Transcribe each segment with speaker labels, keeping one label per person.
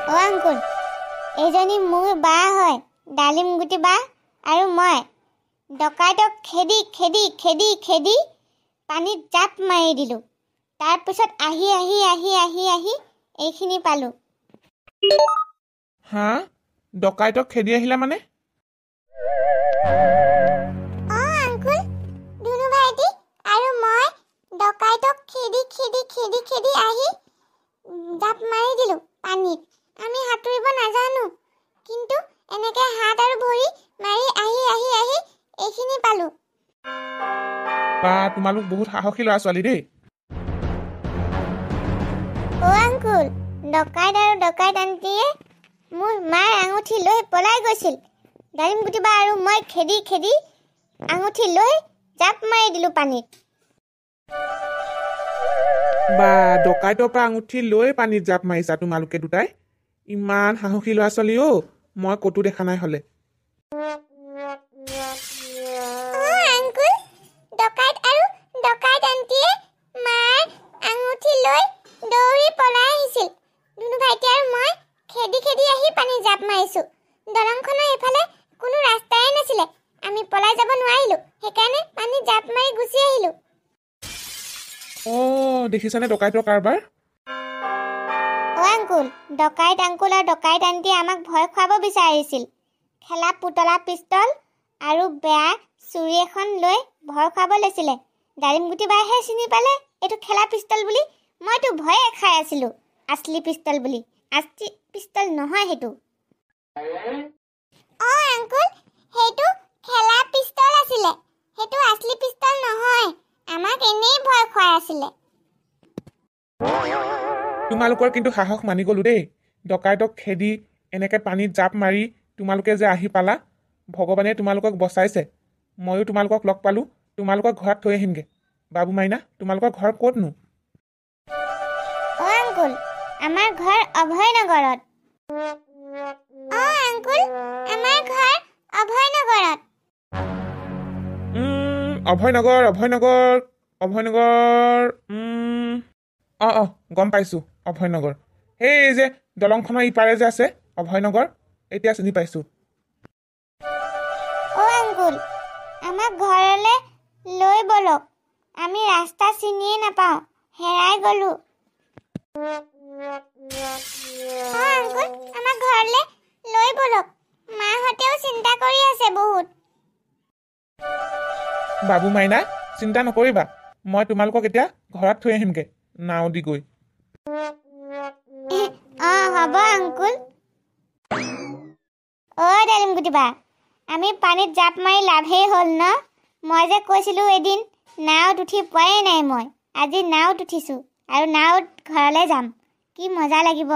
Speaker 1: অ uncle, এইজনী মোৰ বা হয়, ডালিম গুটি বা। আৰু মই ডকাইতক খেদি খেদি খেদি খেদি পানীত জাপ মাৰি দিলোঁ। তাৰপিছত আহি আহি আহি আহি আহি এইখিনি পালোঁ।
Speaker 2: হা? ডকাইতক খেদি আহিলা মানে?
Speaker 1: আংকুল, ধুনু ভাইটি আৰু মই ডকাইতক খেদি খেদি খেদি খেদি আহি জাপ মাৰি দিলোঁ পানীত। আমি সাঁতুৰিব নাজানো, কিন্তু এনেকে হাত আৰু ভৰি মাৰি আহি আহি আহি এইখিনি পালোঁ।
Speaker 2: বা তোমালোক বহুত সাহসী ল'ৰা ছোৱালী দেই।
Speaker 1: আংকুল, ডকাইত আৰু ডকাইত আন্টিয়ে মোৰ মাৰ আঙুঠি লৈ পলাই গৈছিল। ডালিম গুটি বা আৰু মই খেদি খেদি আঙুঠি লৈ জাপ মাৰি দিলোঁ পানীত।
Speaker 2: বা ডকাইতৰ পৰা আঙুঠি লৈ পানীত জাপ মাৰিছা তোমালোকে দুটাই? ইমান সাহসী ল'ৰা ছোৱালী অ', মই ক'তো দেখা নাই হ'লে।
Speaker 1: আংকুল, ডকাইত আৰু ডকাইত আন্টিয়ে মাৰ আঙুঠি লৈ দৌৰি পলাই আহিছিল। ধুনু ভাইটি আৰু মই খেদি খেদি আহি পানীত জাপ মাৰিছোঁ। দলংখনৰ এইফালে কোনো ৰাস্তাই নাছিলে। আমি পলাই যাব নোৱাৰিলোঁ, সেইকাৰণে পানীত জাপ মাৰি গুচি আহিলোঁ।
Speaker 2: দেখিছানে ডকাইতৰ কাৰবাৰ?
Speaker 1: আংকুল, ডকাইত আংকুল আৰু ডকাইত আন্টিয়ে আমাক ভয় খুৱাব বিচাৰিছিল। খেলা পুতলা পিষ্টল আৰু বেয়া চুৰি এখন লৈ ভয় খুৱাব লৈছিলে। ডালিম গুটি বাইহে চিনি পালে এইটো খেলা পিষ্টল বুলি। মইতো ভয়ে খাই আছিলোঁ আছলি পিষ্টল বুলি। আছলি পিষ্টল নহয় সেইটো। আংকুল, সেইটো খেলা পিষ্টল আছিলে, সেইটো আছলি পিষ্টল নহয়। আমাক এনেই ভয় খুৱাই আছিলে।
Speaker 2: তোমালোকৰ কিন্তু সাহস মানি গ'লো দেই। ডকাইতক খেদি এনেকে পানীত জাপ মাৰি তোমালোকে যে আহি পালা, ভগৱানে তোমালোকক বচাইছে। ময়ো তোমালোকক লগ পালোঁ, তোমালোকৰ ঘৰত থৈ আহিমগৈ। বাবু মাইনা, তোমালোকৰ ঘৰ ক'তনো?
Speaker 1: আংকুল, আমাৰ ঘৰ অভয়নগৰত। আংকুল, আমাৰ ঘৰ অভয়নগৰত।
Speaker 2: অভয়নগৰ অভয়নগৰ অভয়নগৰ গম পাইছোঁ অভয়নগৰ। সেই যে দলংখনৰ ইপাৰে যে আছে অভয়নগৰ, এতিয়া চিনি পাইছোঁ।
Speaker 1: আংকুল, আমাক ঘৰলৈ লৈ বলক। আমি ৰাস্তা চিনিয়ে নাপাওঁ, হেৰাই গ'লো। আংকুল, আমাক ঘৰলৈ লৈ বলক। মাহঁতেও চিন্তা কৰি আছে বহুত।
Speaker 2: বাবু মাইনা, চিন্তা নকৰিবা, মই তোমালোকক এতিয়া ঘৰত থৈ আহিমগৈ নাও দি গৈ।
Speaker 1: হ'ব আংকুল। ডালিম গুটি বা, আমি পানীত জাপ মাৰি লাভেই হ'ল ন? মই যে কৈছিলোঁ এদিন নাৱত উঠি পোৱাই নাই মই। আজি নাৱত উঠিছোঁ আৰু নাৱত ঘৰলৈ যাম। কি মজা লাগিব।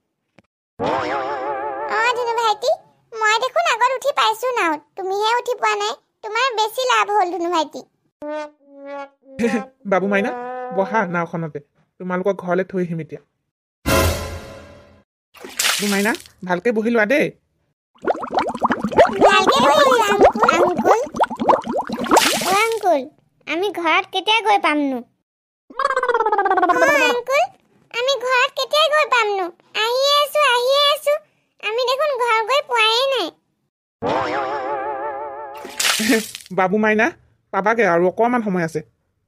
Speaker 1: ধুনু ভাইটি, মই দেখোন আগত উঠি পাইছোঁ নাৱত, তুমিহে উঠি পোৱা নাই। তোমাৰ বেছি লাভ হ'ল ধুনু ভাইটি।
Speaker 2: বাবু মাইনা, বহা নাওখনতে, তোমালোকক ঘৰলৈ থৈ আহিম এতিয়া। বাবু মাইনা, ভালকে বহি লোৱা দেই। আংকুল, আমি ঘৰত কেতিয়া গৈ পামনো? আমি ঘৰত কেতিয়া গৈ পামনো? আহিয়ে আছো। আমি দেখোন ঘৰ গৈ পোৱাই নাই। বাবু মাইনা, পাবাগে আৰু অকণমান সময় আছে।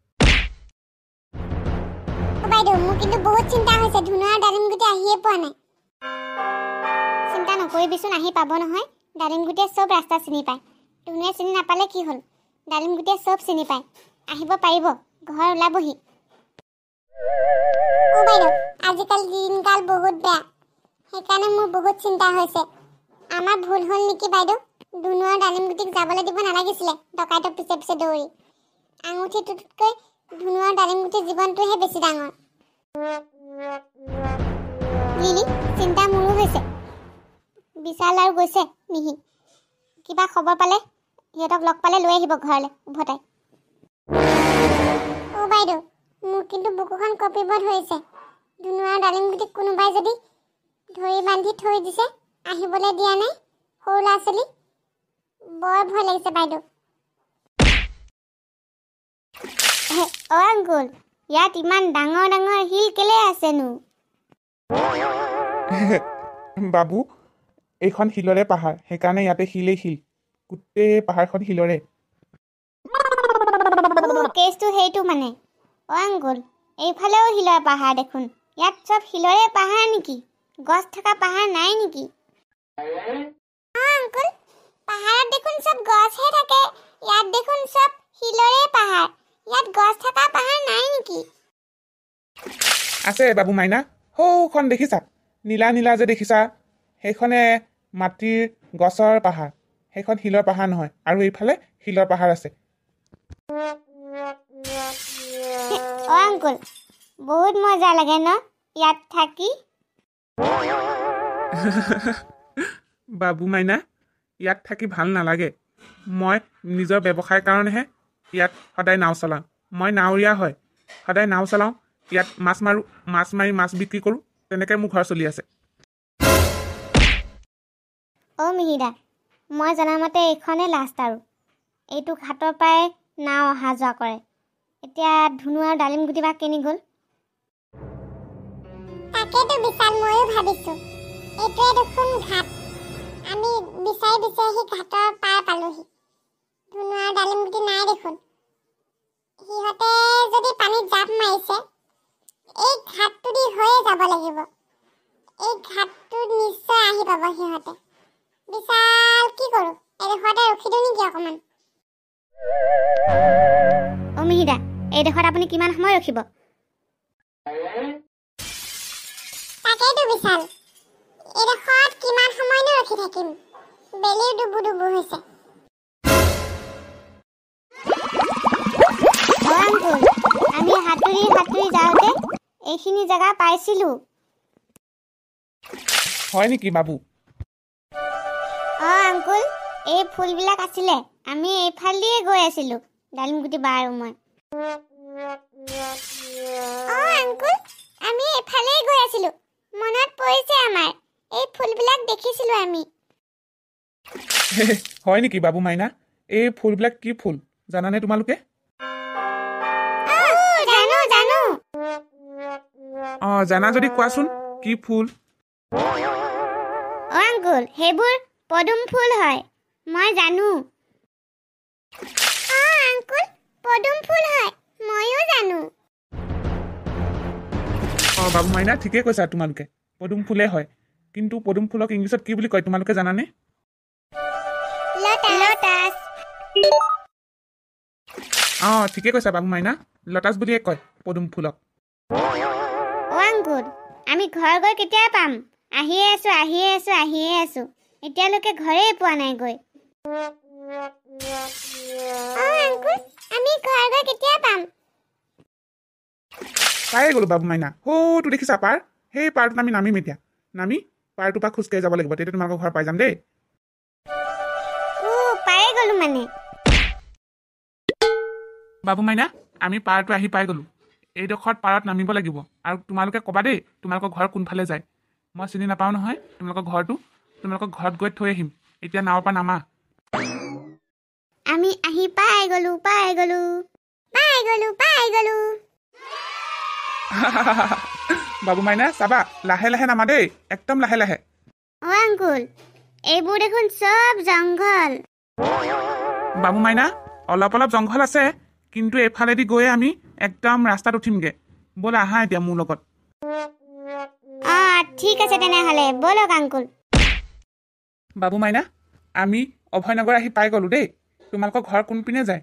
Speaker 1: বাইদেউ, মোৰ কিন্তু বহুত চিন্তা হৈছে। ধুনু আৰু ডালিম গুটি আহিয়ে পোৱা নাই। চিন্তা নকৰিবিচোন, আহি পাব নহয়। ডালিম গুটিয়ে চব ৰাস্তা চিনি পায়। ধুনুৱে চিনি নাপালে কি হ'ল? ডালিম গুটিয়ে চব চিনি পায়, আহিব পাৰিব, ঘৰ ওলাবহি। বাইদেউ, আজিকালি দিনকাল বহুত বেয়া, সেইকাৰণে মোৰ বহুত চিন্তা হৈছে। আমাৰ ভুল হ'ল নেকি বাইদেউ? ধুনু আৰু ডালিম গুটিক যাবলৈ দিব নালাগিছিলে ডকাইতৰ পিছে পিছে দৌৰি। আঙুঠিটোতকৈ ধুনু আৰু ডালিম গুটিৰ জীৱনটোহে বেছি ডাঙৰ। লিলি, চিন্তা মোৰো হৈছে। বিশাল আৰু গৈছে মিহি। কিবা খবৰ পালে সিহঁতক লগ পালে লৈ আহিব ঘৰলৈ উভতাই। বাইদেউ, মোৰ কিন্তু বুকুখন কঁপিব ধৰিছে। ধুনু আৰু ডালিম গুটিক কোনোবাই যদি ধৰি বান্ধি থৈ দিছে, আহিবলৈ দিয়া নাই। সৰু ল'ৰা ছোৱালী, বৰ ভয় লাগিছে বাইদেউ। আংকুল, ইয়াত ইমান ডাঙৰ ডাঙৰ শিল কেলে আছেনো?
Speaker 2: বাবু এইখন শিলৰে পাহাৰ সেইকাৰণে ইয়াতে শিলেই শিল গোটেই পাহাৰখন শিলৰে
Speaker 1: কেছটো সেইটো মানে আংকুল এইফালেও শিলৰ পাহাৰ দেখোন ইয়াত চব শিলৰে পাহাৰ নেকি গছ থকা পাহাৰ নাই নেকি আংকুল পাহাৰত দেখোন চব গছহে থাকে ইয়াত দেখোন চব শিলৰে পাহাৰ ইয়াত গছ থকা পাহাৰ নাই নেকি
Speaker 2: আছে বাবু মাইনা সৌখন দেখিছা নীলা নীলা যে দেখিছা সেইখনে মাটিৰ গছৰ পাহাৰ সেইখন শিলৰ পাহাৰ নহয় আৰু এইফালে শিলৰ পাহাৰ আছে
Speaker 1: আংকুল বহুত মজা লাগে ন ইয়াত থাকি
Speaker 2: বাবু মাইনা ইয়াত থাকি ভাল নালাগে মই নিজৰ ব্যৱসায়ৰ কাৰণেহে ইয়াত সদায় নাও চলাওঁ মই নাৱৰীয়া হয় সদায় নাও চলাওঁ ইয়াত মাছ মাৰোঁ মাছ মাৰি মাছ বিক্ৰী কৰোঁ তেনেকৈ মোৰ ঘৰ চলি আছে
Speaker 1: মিহিদা মই জনামতে এইখনে লাষ্ট আৰু এইটো ঘাটৰ পৰাই নাও অহা যোৱা কৰে এতিয়া ধুনু আৰু ডালিম গুটি বা কেনি গ'ল তাকেতো বিশাল ময়ো ভাবিছো এইটোৱে দেখোন ঘাট আমি বিচাৰি বিচাৰি ঘাটৰ পাৰ পালোহি ধুনু আৰু ডালিম গুটি নাই দেখোন সিহঁতে যদি পানীত জাপ মাৰিছে এই ঘাটটো দি হৈয়ে যাব লাগিব এই ঘাটটো নিশ্চয় আহি পাব সিহঁতে বিশাল কি কৰো এডোখৰতে ৰখি দিওঁ নেকি অকণমান মিহিদা এইডোখৰত আপুনি কিমান সময় ৰখিব তাকেইতো বিশাল এইডোখৰত কিমান সময়নো ৰখি থাকিম বেলিও ডুবু ডুবু হৈছে আমি হাতুৰি হাতুৰি যাওঁতে এইখিনি জেগা পাইছিলো
Speaker 2: হয় নেকি বাবু
Speaker 1: আংকুল এই ফুলবিলাক আছিলে আমি এইফালেদিয়ে গৈ আছিলো ডালিমগুটি বা আৰু মই আংকুল আমি এইফালেই গৈ আছিলো মনত পৰিছে আমাৰ এই ফুলবিলাক দেখিছিলো আমি
Speaker 2: হয় নেকি বাবু মাইনা এই ফুলবিলাক কি ফুল জানানে তোমালোকে
Speaker 1: জানো জানো
Speaker 2: জানা যদি কোৱাচোন কি ফুল
Speaker 1: আংকুল সেইবোৰ পদুম ফুল হয় মই জানো আংকুল পদুম ফুল হয় ময়ো জানো
Speaker 2: বাবু মাইনা ঠিকে কৈছা তোমালোকে পদুম ফুলে হয় কিন্তু পদুম ফুলক ইংলিছত কি বুলি কয় তোমালোকে জানানে
Speaker 1: লটাছ
Speaker 2: ঠিকে কৈছা বাবু মাইনা লটাছ বুলিয়ে কয় পদুম ফুলক
Speaker 1: আংকুল আমি ঘৰ গৈ কেতিয়া পাম আহিয়ে আছো এতিয়ালৈকে ঘৰেই পোৱা নাই গৈ আংকুল আমি ঘৰ গৈ কেতিয়া পাম
Speaker 2: পায়ে গ'লো বাবু মাইনা তো দেখিছা পাৰ সেই পাৰটোত আমি নামিম এতিয়া নামি পাৰটোৰ পৰা খোজকাঢ়ি যাব লাগিব তেতিয়া তোমালোকৰ ঘৰ পাই যাম দেই
Speaker 1: পায়ে গ'লো মানে
Speaker 2: বাবু মাইনা আমি পাৰটো আহি পাই গ'লো এইডোখৰত পাৰত নামিব লাগিব আৰু তোমালোকে ক'বা দেই তোমালোকৰ ঘৰ কোনফালে যায় মই চিনি নাপাওঁ নহয় তোমালোকৰ ঘৰটো তোমালোকৰ ঘৰত গৈ থৈ আহিম এতিয়া নাৱৰ পৰা নামা
Speaker 1: আমি আহি পাই গ'লো
Speaker 2: বাবু মাইনা চাবা লাহে লাহে নামা দেই একদম লাহে লাহে
Speaker 1: আংকুল এইবোৰ দেখোন চব জংঘল
Speaker 2: বাবু মাইনা অলপ অলপ জংঘল আছে কিন্তু এইফালেদি গৈ আমি একদম ৰাস্তাত উঠিমগে ব'লা আহা এতিয়া মোৰ লগত
Speaker 1: ঠিক আছে তেনেহ'লে ব'লক আংকুল
Speaker 2: বাবু মাইনা আমি অভয়নগৰ আহি পাই গ'লো দেই তোমালোকৰ ঘৰ কোনপিনে যায়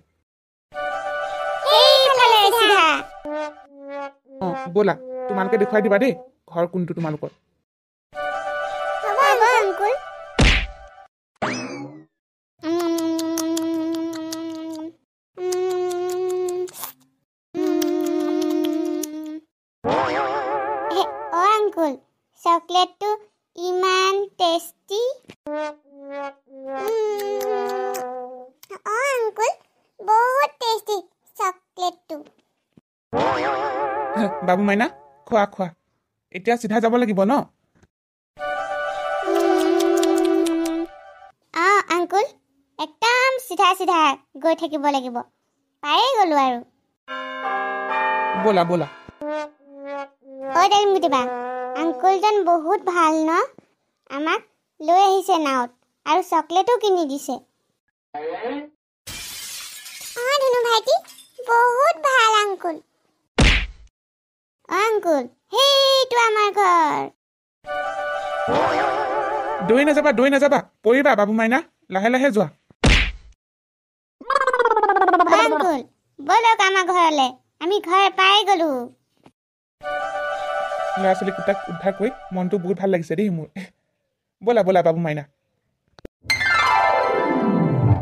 Speaker 2: ব'লা তোমালোকে দেখুৱাই দিবা দেই ঘৰ কোনটো তোমালোকৰ
Speaker 1: আংকুল চকলেটটো ইমান টেষ্টি আংকুল বহুত টেষ্টি চকলেটটো
Speaker 2: বাবু মাইনা খোৱা খোৱা এতিয়া চিধা যাব লাগিব ন
Speaker 1: আংকুল একদম চিধা চিধা গৈ থাকিব লাগিব পায়ে গ'লো আৰু
Speaker 2: ব'লা ব'লা
Speaker 1: ডালিমগুটি বা আংকুলজন বহুত ভাল ন আমাক লৈ আহিছে নাৱত আৰু চকলেটো কিনি দিছে ধুনু ভাইটি বহুত ভাল আংকুল আংকুল সেইটো আমাৰ ঘৰ
Speaker 2: দৌৰি নাযাবা পৰিবা বাবু মাইনা লাহে লাহে যোৱা
Speaker 1: আংকুল বলক আমাৰ ঘৰলে আমি ঘৰ পাই গলো
Speaker 2: ল'ৰা ছোৱালী কোটাক উদ্ধাৰ কৰি মনটো বহুত ভাল লাগিছে দেই মোৰ বলা বাবু মাইনা